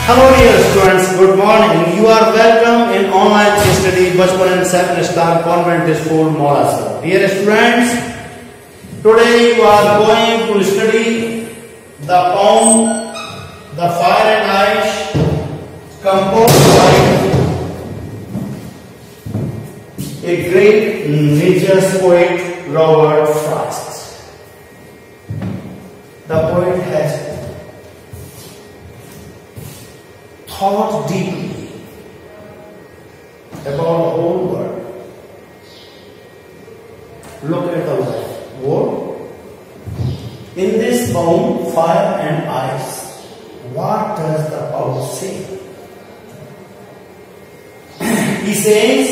Hello dear students, good morning. You are welcome in online study Bachpan and 7-star convent school Maurasa. Dear students, today you are going to study the poem The Fire and Ice composed by a great religious poet Robert Frost. The poet has thought deeply about the whole world. Look at the world. In this poem, Fire and Ice, what does the poet say? He says,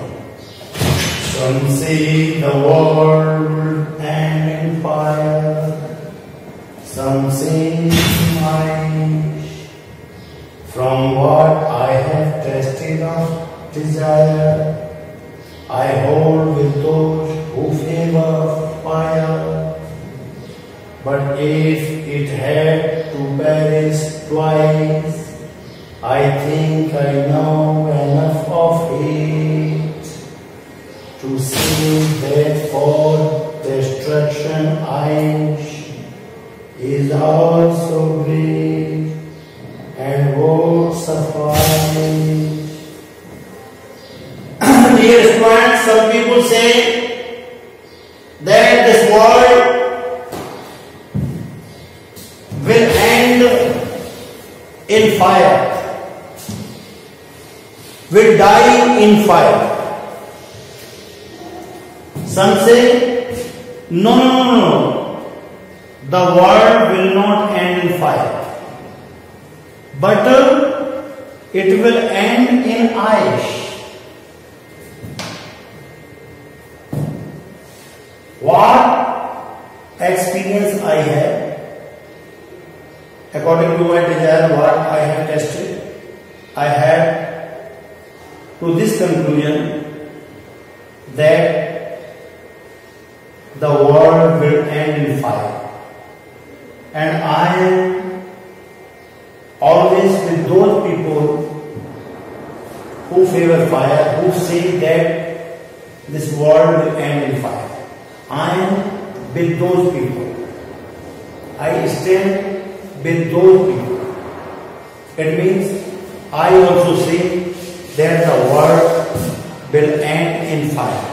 some say the world will end in fire, some say ice. From what I have tasted of desire, I hold with those who favor fire. But if it had to perish twice, I think I know enough of it to see that for destruction ice is also great and won't suffice. Dear students, some people say that this world will end in fire, will die in fire. Some say, no, the world will not end in fire, but it will end in ice. What experience I have, according to my desire, what I have tested, I have to this conclusion that the world will end in fire, and I am always with those people who favor fire, who say that this world will end in fire. I am with those people. I stand with those people. It means I also say that the world will end in fire.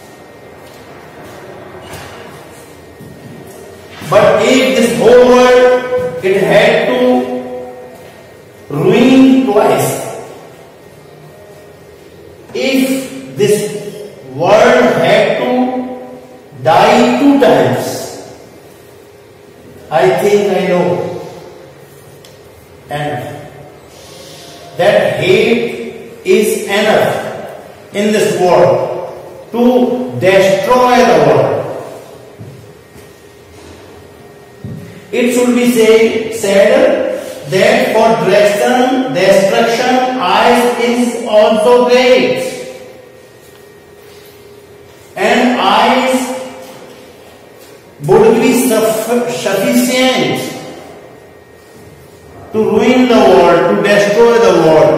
But if this whole world, it had to ruin twice, if this world had to die 2 times, I think I know enough. That hate is enough in this world to destroy the world. It should be said that for destruction ice is also great, and ice would be sufficient to ruin the world, to destroy the world.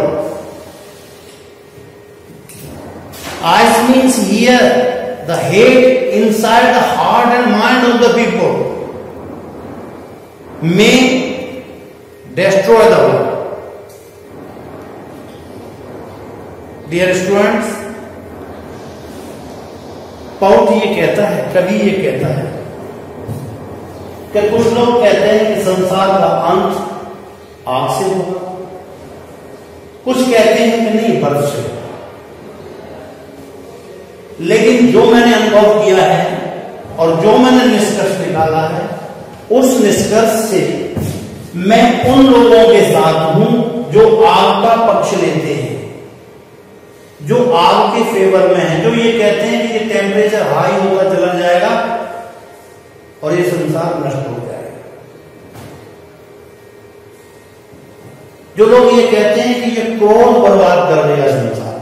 Ice means here the hate inside the heart and mind of the people may destroy the world. Dear students, poet ये कहता है, कवि ये कहता है कि कुछ लोग कहते हैं कि संसार का अंत आग से होगा, कुछ कहते हैं कि नहीं बर्फ से होगा। लेकिन जो मैंने अनुभव किया है और जो मैंने निष्कर्ष निकाला है, उस निष्कर्ष से मैं उन लोगों के साथ हूं जो आग का पक्ष लेते हैं, जो आग के फेवर में हैं, जो ये कहते हैं कि ये टेम्परेचर हाई होगा, चला जाएगा और ये संसार नष्ट हो जाएगा। जो लोग ये कहते हैं कि ये क्रोध बर्बाद कर देगा संसार।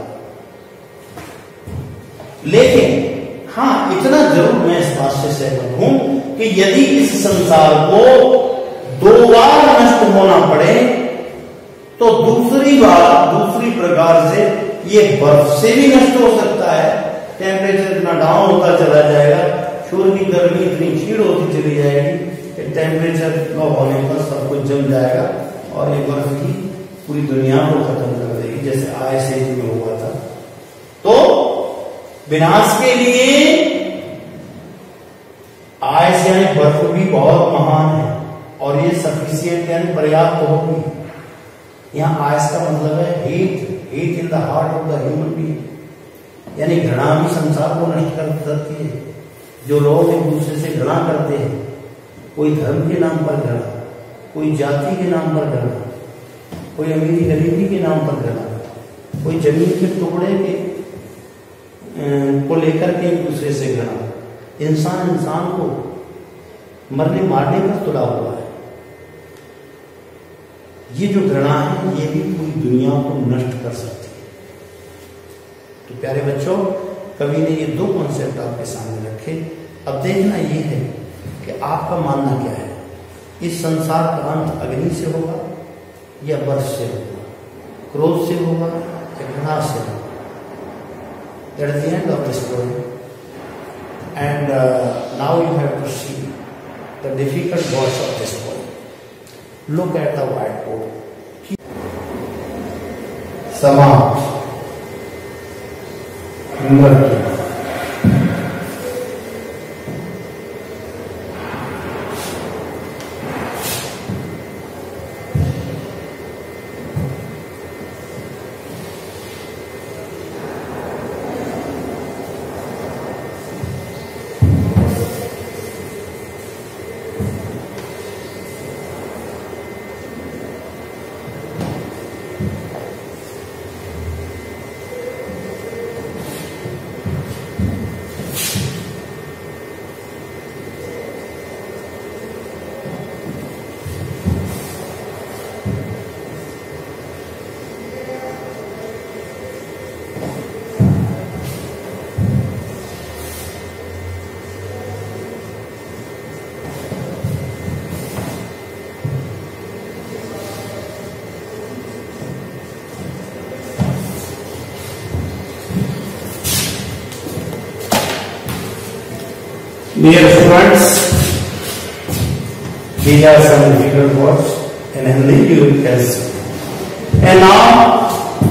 लेकिन हाँ, इतना जरूर मैं इस बात से सहमत हूं कि यदि इस संसार को 2 बार नष्ट होना पड़े तो दूसरी बात, दूसरी प्रकार से ये बर्फ से भी नष्ट हो सकता है। टेम्परेचर इतना डाउन होता चला जाएगा, सूर्य की गर्मी इतनी क्षीण होती चली जाएगी कि टेम्परेचर लो होने पर सब कुछ जम जाएगा और ये बर्फ की पूरी दुनिया को खत्म कर देगी, जैसे आइस एज में हुआ था। तो विनाश के लिए आइस यानी बर्फ भी बहुत महान है और ये सफिशिएंट यानी पर्याप्त होगी। यहाँ आइस का मतलब है heat, heat in the heart of the human being, यानी घृणा भी संसार को नष्ट कर सकती है। जो लोग एक दूसरे से घृणा करते हैं, कोई धर्म के नाम पर घृणा, कोई जाति के नाम पर घृणा, कोई अमीरी गरीबी के नाम पर घृणा, कोई जमीन के टुकड़े के को लेकर के एक दूसरे से घृणा, इंसान इंसान को मरने मारने पर तुला हुआ है। ये जो घृणा है ये भी पूरी दुनिया को नष्ट कर सकती है। तो प्यारे बच्चों, कवि ने ये दो कॉन्सेप्ट आपके सामने रखे। अब देखना ये है कि आपका मानना क्या है, इस संसार का अंत अग्नि से होगा या बर्फ से होगा, क्रोध से होगा या घृणा से होगा। That is the end of the story. And now you have to see the difficult words of this story. Look at the whiteboard. समाप्त। मृत्यु। Dear students, these are some difficult words in Hindi you can see. And now,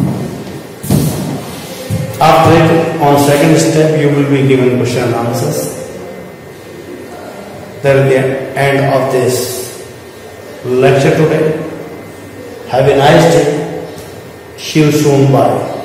after it, on second step, you will be given question and answers. That will be the end of this lecture today. Have a nice day. See you soon. Bye.